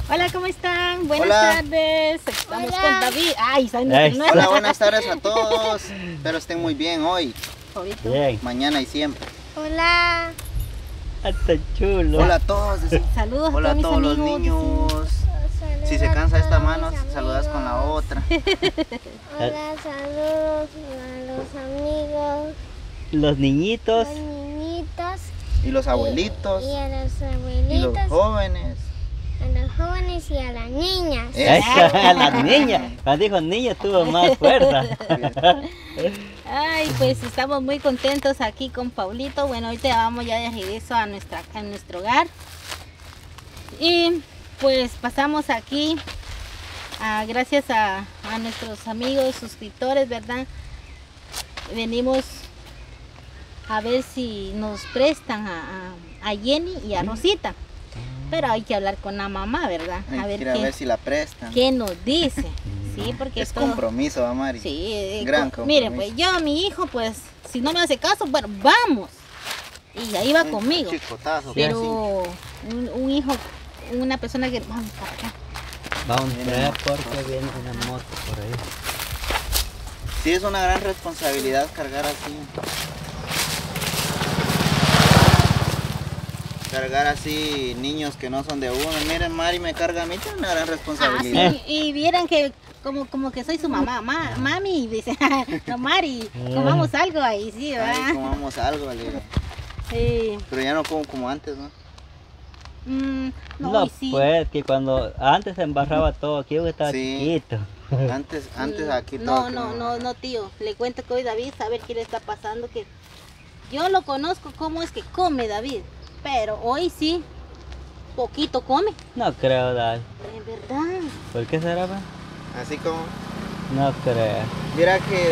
Hola, ¿cómo están? Buenas Hola. tardes. Estamos Hola. con David. Ay, Hola, buenas tardes a todos. Espero estén muy bien hoy, Favorito. Bien, mañana y siempre. Hola. hasta chulo. Hola a todos. Saludos Hola a a todos todos mis los amigos. niños. Si se cansa esta mano, saludas con la otra. Hola, saludos a los amigos, Los niñitos, los niñitos Y los abuelitos. y a los Y los abuelitos, jóvenes. a los jóvenes y a las niñas. a las niñas. Cuando dijo niña tuvo más fuerza. Ay, pues estamos muy contentos aquí con Paulito. Bueno, ahorita vamos ya de regreso a nuestro hogar. Y pues pasamos aquí, gracias a nuestros amigos suscriptores, ¿verdad? Venimos a ver si nos prestan a Jenny y a Rosita. Pero hay que hablar con la mamá, ¿verdad? Hay A que ver ir a ver si la prestan. qué nos dice. Sí, porque Es esto... compromiso, ¿va, Mari? Sí, Gran mire, compromiso. pues yo, mi hijo, pues, si no me hace caso, bueno, vamos. Y ahí va Un conmigo. chicotazo. Pero un hijo, una persona que... Vamos para acá. Vamos a ver porque viene una moto por ahí. Sí, es una gran responsabilidad cargar así. Cargar así niños que no son de uno. Miren, Mari me carga a mí, tiene una gran Ah, responsabilidad. sí, y vieran que como que soy su mamá, mami, dice, no, Mari, comamos algo ahí, sí, Ay, ¿verdad? comamos algo, le digo. Sí. Pero ya no como antes, ¿no? No, No, y sí. pues que cuando antes se embarraba todo, aquí yo estaba Sí. chiquito. Antes aquí No, todo. no, tío. Le cuento que hoy David sabe qué le está pasando, que yo lo conozco cómo es que come David, pero hoy sí, poquito come. No creo, Dad. En verdad. ¿Por qué será? Pa? Así como, No creo. mira que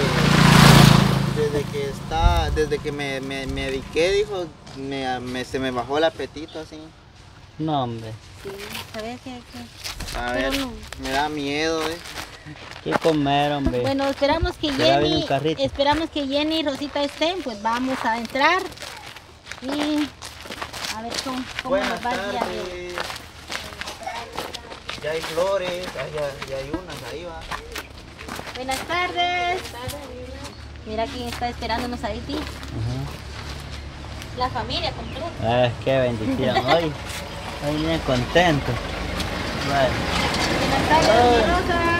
desde que me dediqué, dijo, se me bajó el apetito así. No, hombre. Sí, ¿sabes qué? A Pero ver, no. me da miedo, ¿Qué comer, hombre? Bueno, esperamos que Ya viene un carrito. Jenny y Rosita estén, pues vamos a entrar y a ver cómo Buenas nos va el día de hoy. tardes. Ya hay flores, ya hay unas, ahí va. Buenas tardes. Mira quién está esperándonos ahí, tío. Ajá. La familia completa. Qué bendición. Hoy bien contento. Bueno, Buenas tardes, doña Rosa.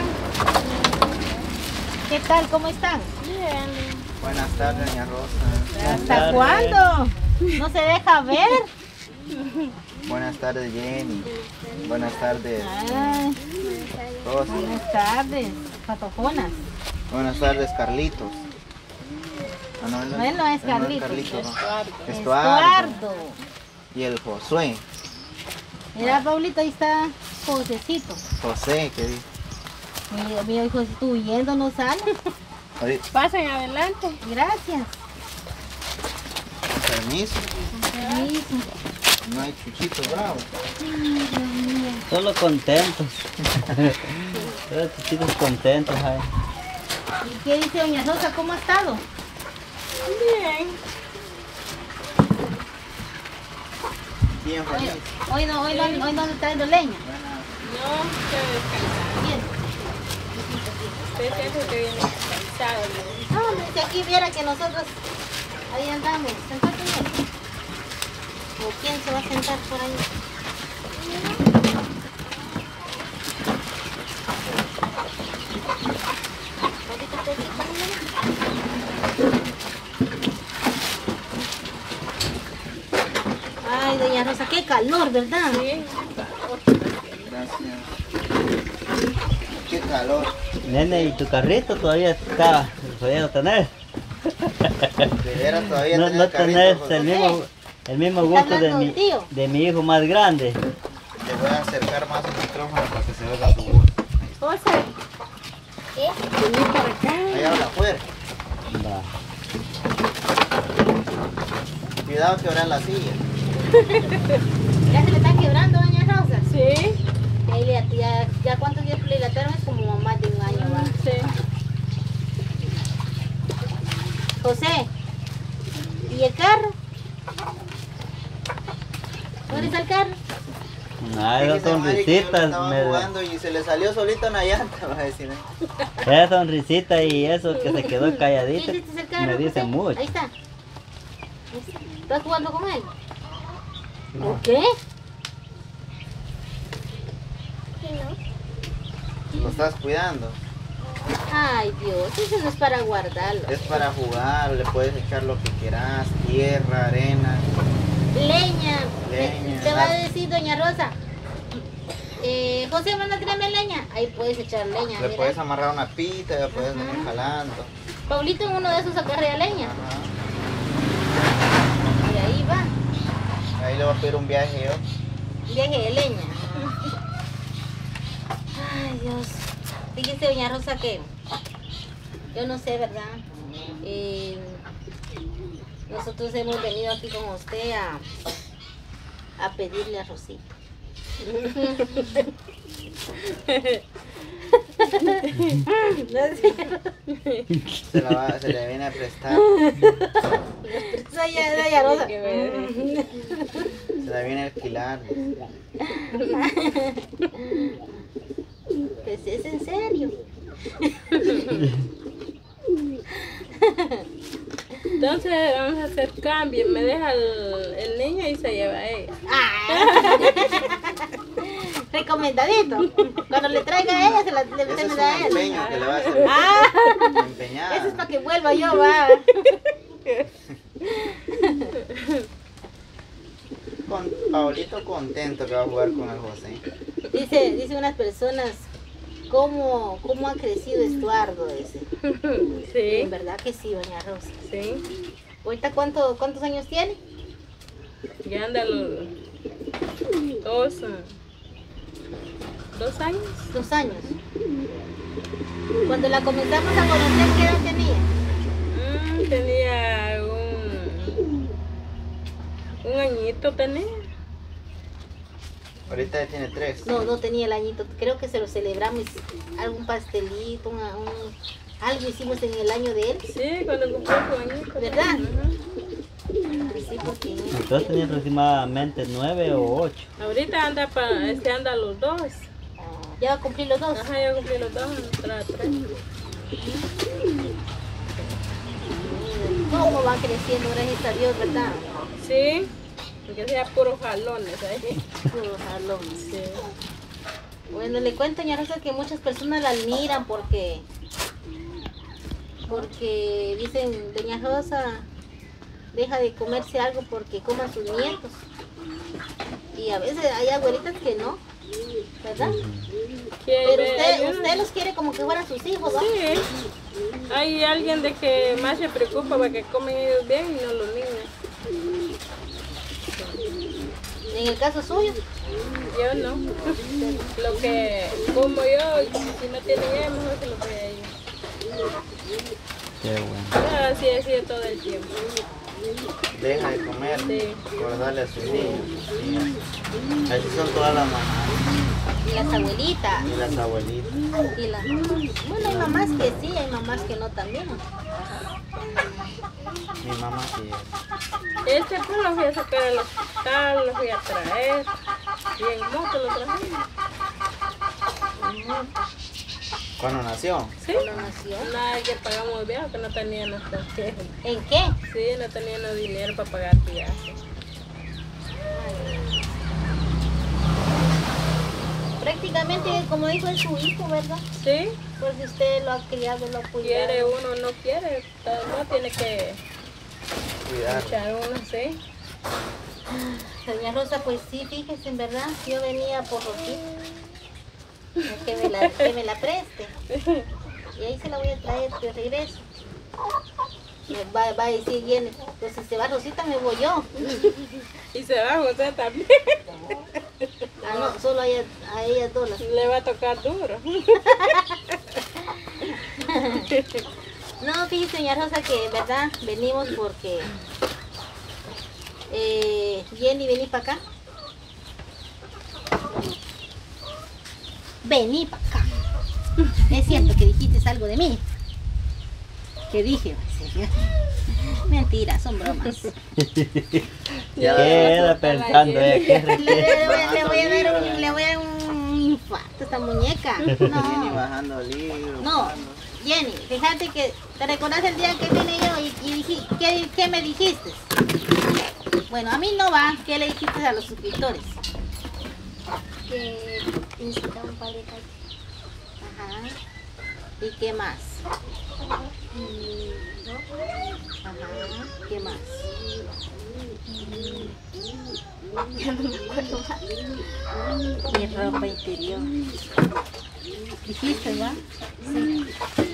¿Qué tal? ¿Cómo están? Bien. Buenas tardes, doña Rosa. ¿Hasta tardes. cuándo? ¿No se deja ver? Buenas tardes, Jenny. Buenas tardes, Ay, Rosa. buenas tardes, patojonas. Buenas tardes, Carlitos. Ah, no, No, él no es Carlitos. Carlitos, no. Estuardo. Y el Josué. Mira, Paulito, ahí está Josecito. José, ¿qué dice? Mi hijo estuvo huyendo, no sale. Ahorita, Pasen adelante. Gracias. con permiso. Permiso. No hay chuchitos bravos. Ay, Dios mío. solo contentos. Todos chicos contentos, ay. ¿Y qué dice doña Rosa? ¿Cómo ha estado? Bien. Bien Hoy, feliz. hoy no está trayendo leña. No, quiero descansar. Bien. Usted siempre que viene cansado. No, hombre, si aquí viera que nosotros ahí andamos. Sentate bien. ¿O quién se va a sentar por ahí? Poquito, poquito, mira. Ay, doña Rosa, qué calor, ¿verdad? Sí. Gracias. Qué calor. Nene, ¿y tu carrito todavía está pudiendo tener? De veras todavía No, tenía no el carrito, tenés José. el mismo ¿Está gusto de hablando mi, el tío? de mi hijo más grande. Le voy a acercar más el micrófono para que se oiga su voz. Rosa, ¿Qué? vení por acá. Ahí habla afuera. Va. Cuidado que ahora la silla. ¿Ya se le está quebrando, doña Rosa? Sí. Ya cuántos días le dilataron, es como más de un año, ¿va? Sí. José, ¿y el carro? ¿Dónde está el carro? Ay, Esas sonrisitas Estaba jugando y se le salió solito una llanta, va a decir. Esa sonrisita y eso que se quedó calladito ¿Qué hiciste el carro, me dice José? mucho. Ahí está. ¿Estás jugando con él? ¿Por qué? Lo estás cuidando. Ay, Dios, eso no es para guardarlo. Es para jugar, le puedes echar lo que quieras, tierra, arena. Leña. Leña. Te va a decir doña Rosa. José, manda a traerme leña. Ahí puedes echar leña. Le mira. puedes amarrar una pita, le puedes venir jalando. Paulito en uno de esos acarrea leña. Ajá. Y ahí va. Ahí le voy a pedir un viaje yo. Viaje de leña. Ay, Dios. Fíjese, doña Rosa, que yo no sé, ¿verdad? Nosotros hemos venido aquí con usted a pedirle a Rosita. Se le viene a prestar. Soy doña Rosa. Qué bebé. Se la viene a alquilar. Pues es en serio. Entonces vamos a hacer cambio. Me deja el niño y se lleva a ella. Ah. Recomendadito. Cuando le traiga a ella, se la le Ese es un da a él. empeño que le va a hacer. Ah, Empeñada. eso es para que vuelva yo, va. Con Paulito contento que va a jugar con el José. Dice unas personas, ¿cómo ha crecido Estuardo ese? Sí, En verdad que sí, doña Rosa. sí. ¿Ahorita cuántos años tiene? Ya anda los 2 años. 2 años. Cuando la comenzamos a conocer, ¿qué edad tenía? Tenía un añito tenía. Ahorita ya tiene 3. No tenía el añito. Creo que se lo celebramos, algún pastelito, algo hicimos en el año de él. Sí, cuando cumplió su añito. ¿Verdad? Ajá. Sí, porque Entonces tenía aproximadamente 9 o 8. Ahorita anda anda los 2. ya va a cumplir los 2. Ajá, ya cumplí los 2, entra 3. ¿Cómo va creciendo? Gracias a Dios, ¿verdad? Sí, porque sea puros jalones ahí. Puro jalón. Sí. Bueno, le cuento, doña Rosa, que muchas personas la admiran porque dicen, doña Rosa, deja de comerse algo porque coman sus nietos. Y a veces hay abuelitas que no, ¿verdad? Pero usted los quiere como que fueran sus hijos, ¿no? Sí, hay alguien de que más se preocupa para que comen ellos bien y no los niños. En el caso suyo, Yo no. Lo que como yo, si no tienen ellos, mejor se lo doy a ellos. Qué bueno. Yo así he sido todo el tiempo. Deja de comer Sí. por darle a sus niños. Así son todas las mamás y las abuelitas, y las abuelitas. y las bueno, hay mamás que sí, hay mamás que no también. Mi mamá sí. Este pues lo fui a sacar al hospital, lo fui a traer. Y en moto lo traje. ¿Cuándo nació? Sí. Cuando nació. Nada que pagamos viaje, que no teníamos qué. ¿En qué? Sí, no teníamos dinero para pagar viaje. Prácticamente, como dijo, es su hijo, ¿verdad? Sí, Porque usted lo ha criado, lo ha cuidado. quiere uno, no quiere, no tiene que Cuidar. echar uno, sí. Doña Rosa, pues sí, fíjese, en verdad, yo venía por Rosita. Que me la preste. Y ahí se la voy a traer de regreso. Va a decir bien, pues si se va Rosita me voy yo. Y se va José también. Ah, no, solo a ellas dos. Le va a tocar duro. No, fíjese, doña Rosa, que en verdad venimos porque Jenny, vení para acá. Vení para acá. Es cierto que dijiste algo de mí. ¿Qué dije? Mentira, son bromas. Queda pensando, ¿qué Le voy a dar un infarto a esta muñeca. Viene No, bajando libros. no. Jenny, fíjate que te recordás el día que vine yo y ¿qué me dijiste? Bueno, a mí no va. ¿Qué le dijiste a los suscriptores? Que necesita un par de calles. Ajá. ¿Y qué más? Ajá. ¿Qué más? Ya no me acuerdo más. Mi ropa interior. ¿Dijiste, va? Sí.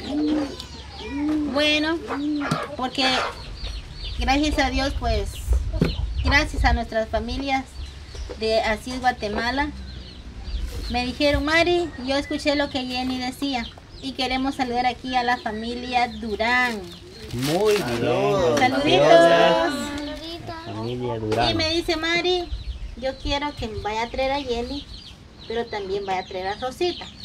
Bueno, porque gracias a Dios, pues, gracias a nuestras familias de Asís Guatemala, me dijeron, Mari, yo escuché lo que Jenny decía y queremos saludar aquí a la familia Durán. Muy bien. Saluditos. Familia Y Durán. me dice, Mari, yo quiero que vaya a traer a Jenny, pero también vaya a traer a Rosita.